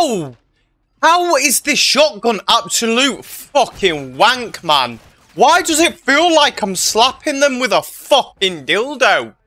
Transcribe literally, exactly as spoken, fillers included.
How? How is this shotgun absolute fucking wank, man? Why does it feel like I'm slapping them with a fucking dildo?